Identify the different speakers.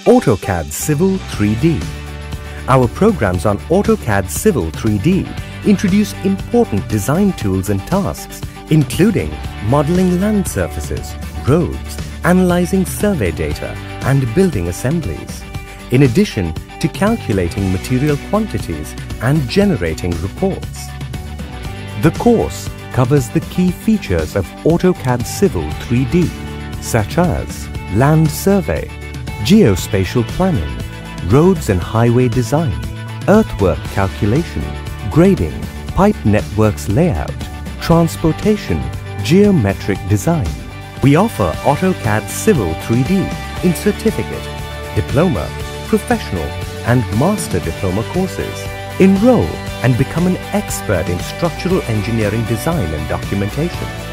Speaker 1: AutoCAD Civil 3D. Our programs on AutoCAD Civil 3D introduce important design tools and tasks, including modeling land surfaces, roads, analyzing survey data, and building assemblies, in addition to calculating material quantities and generating reports. The course covers the key features of AutoCAD Civil 3D, such as land survey, geospatial planning, roads and highway design, earthwork calculation, grading, pipe networks layout, transportation, geometric design. We offer AutoCAD Civil 3D in certificate, diploma, professional and master diploma courses. Enroll and become an expert in structural engineering design and documentation.